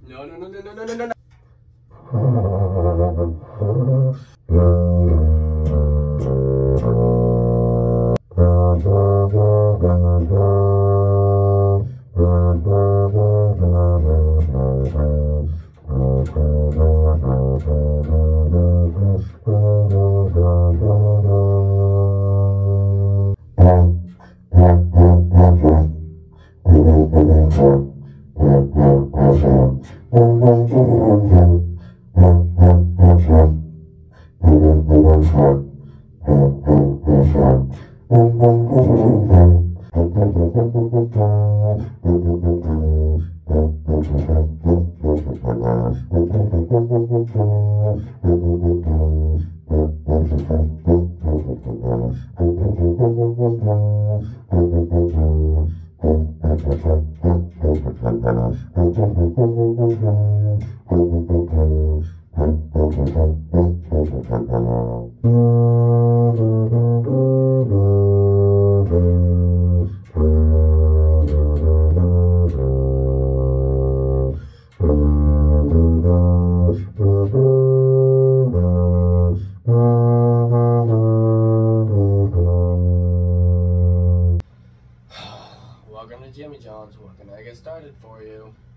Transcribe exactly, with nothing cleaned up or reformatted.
No, no, no, no, no, no, no, no. Welcome to Jimmy John's. What can I get started for you?